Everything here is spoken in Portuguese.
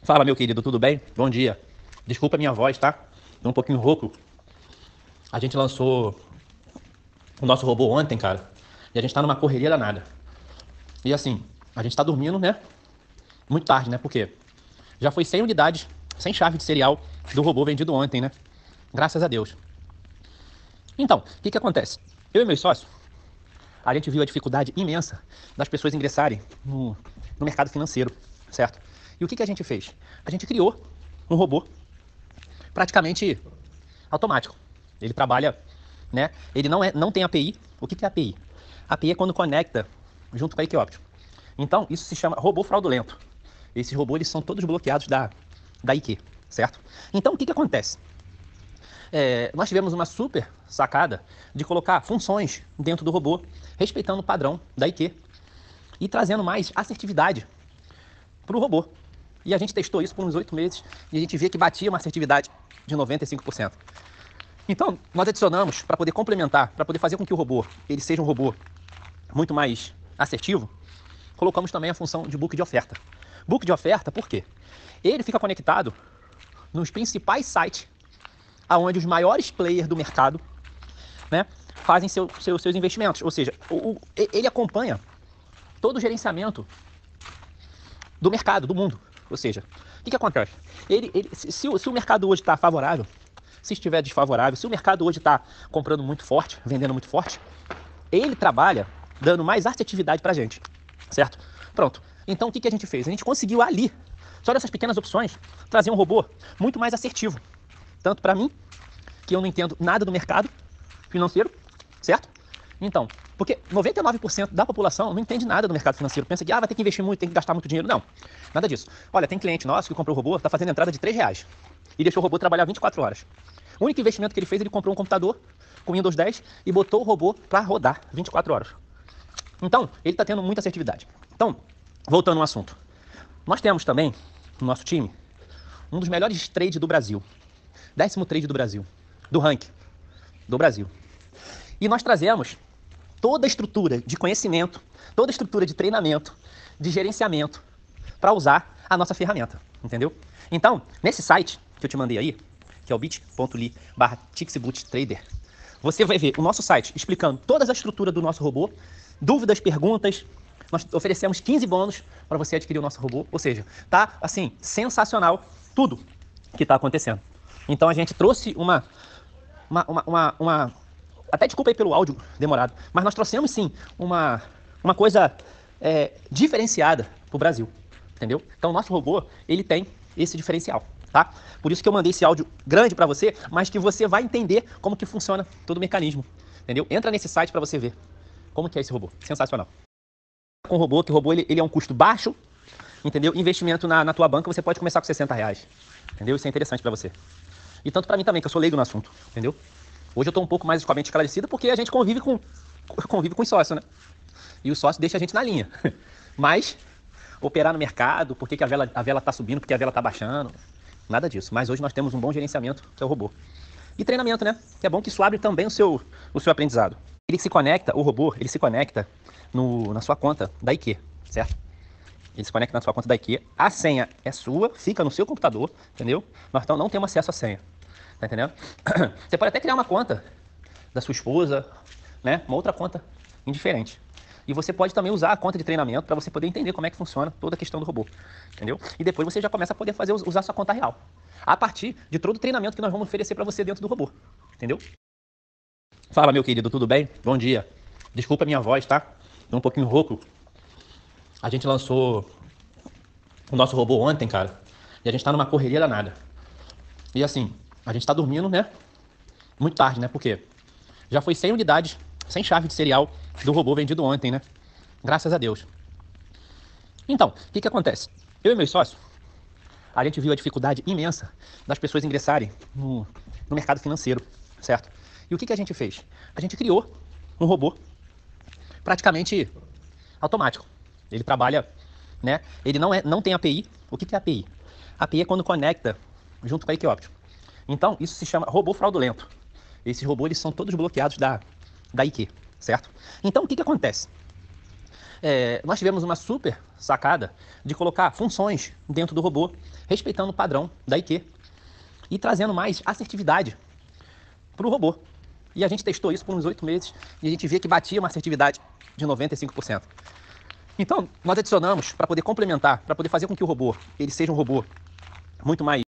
Fala, meu querido, tudo bem? Bom dia. Desculpa a minha voz, tá? Tô um pouquinho rouco. A gente lançou o nosso robô ontem, cara, e a gente tá numa correria danada. E assim, a gente tá dormindo, né? Muito tarde, né? Porque já foi 100 unidades, 100 chaves de serial do robô vendido ontem, né? Graças a Deus. Então, o que que acontece? Eu e meu sócio, a gente viu a dificuldade imensa das pessoas ingressarem no mercado financeiro, certo? E o que que a gente fez? A gente criou um robô praticamente automático. Ele trabalha, né? Ele não tem API. O que é API? API é quando conecta junto com a Equioptio. Então, isso se chama robô fraudulento. Esses robôs eles são todos bloqueados da IQ, certo? Então, o que acontece? Nós tivemos uma super sacada de colocar funções dentro do robô, respeitando o padrão da IQ e trazendo mais assertividade para o robô. E a gente testou isso por uns 8 meses e a gente vê que batia uma assertividade de 95%. Então, nós adicionamos, para poder complementar, para poder fazer com que o robô ele seja um robô muito mais assertivo, colocamos também a função de book de oferta. Book de oferta, por quê? Ele fica conectado nos principais sites aonde os maiores players do mercado, né, fazem seus investimentos. Ou seja, ele acompanha todo o gerenciamento do mercado, do mundo. Ou seja, o que acontece? Se o mercado hoje está favorável, se estiver desfavorável, se o mercado hoje está comprando muito forte, vendendo muito forte, ele trabalha dando mais assertividade para a gente, certo? Pronto. Então o que a gente fez? A gente conseguiu ali, só dessas pequenas opções, trazer um robô muito mais assertivo. Tanto para mim, que eu não entendo nada do mercado financeiro, certo? Então, porque 99% da população não entende nada do mercado financeiro. Pensa que vai ter que investir muito, tem que gastar muito dinheiro. Não, nada disso. Olha, tem cliente nosso que comprou o robô, está fazendo entrada de R$3 e deixou o robô trabalhar 24 horas. O único investimento que ele fez, ele comprou um computador com Windows 10 e botou o robô para rodar 24 horas. Então, ele está tendo muita assertividade. Então, voltando ao assunto. Nós temos também, no nosso time, um dos melhores trades do Brasil. 10º trade do Brasil. Do ranking do Brasil. E nós trazemos toda a estrutura de conhecimento, toda a estrutura de treinamento, de gerenciamento, para usar a nossa ferramenta, entendeu? Então, nesse site que eu te mandei aí, que é o bit.ly/tixboottrader, você vai ver o nosso site explicando toda a estrutura do nosso robô, dúvidas, perguntas. Nós oferecemos 15 bônus para você adquirir o nosso robô, ou seja, tá assim, sensacional tudo que está acontecendo. Então a gente trouxe até desculpa aí pelo áudio demorado, mas nós trouxemos sim uma coisa diferenciada para o Brasil, entendeu? Então o nosso robô, ele tem esse diferencial, tá? Por isso que eu mandei esse áudio grande para você, mas que você vai entender como que funciona todo o mecanismo, entendeu? Entra nesse site para você ver como que é esse robô, sensacional. Com o robô, que o robô ele é um custo baixo, entendeu? Investimento na tua banca, você pode começar com R$60, entendeu? Isso é interessante para você. E tanto para mim também, que eu sou leigo no assunto, entendeu? Hoje eu tô um pouco mais com a mente esclarecida porque a gente convive com sócio, né? E o sócio deixa a gente na linha. Mas operar no mercado, por que a vela tá subindo, por que a vela tá baixando, nada disso. Mas hoje nós temos um bom gerenciamento, que é o robô. E treinamento, né? Que é bom que isso abre também o seu aprendizado. Ele se conecta, o robô, ele se conecta na sua conta da IQ, certo? Ele se conecta na sua conta da IQ. A senha é sua, fica no seu computador, entendeu? Nós então não temos acesso à senha. Tá entendendo? Você pode até criar uma conta da sua esposa, né? Uma outra conta indiferente. E você pode também usar a conta de treinamento para você poder entender como é que funciona toda a questão do robô, entendeu? E depois você já começa a poder usar a sua conta real, a partir de todo o treinamento que nós vamos oferecer para você dentro do robô, entendeu? Fala, meu querido, tudo bem? Bom dia. Desculpa a minha voz, tá? Tô um pouquinho rouco. A gente lançou o nosso robô ontem, cara, e a gente tá numa correria danada. E assim, a gente tá dormindo, né? Muito tarde, né? Porque já foi 100 unidades, 100 chaves de serial do robô vendido ontem, né? Graças a Deus. Então, o que acontece? Eu e meu sócio, a gente viu a dificuldade imensa das pessoas ingressarem no mercado financeiro, certo? E o que a gente fez? A gente criou um robô praticamente automático. Ele trabalha, né? Ele não tem API. O que é API? API é quando conecta junto com a Equioptio. Então, isso se chama robô fraudulento. Esses robôs eles são todos bloqueados da IQ, certo? Então, o que acontece? Nós tivemos uma super sacada de colocar funções dentro do robô, respeitando o padrão da IQ e trazendo mais assertividade para o robô. E a gente testou isso por uns 8 meses e a gente vê que batia uma assertividade de 95%. Então, nós adicionamos para poder complementar, para poder fazer com que o robô ele seja um robô muito mais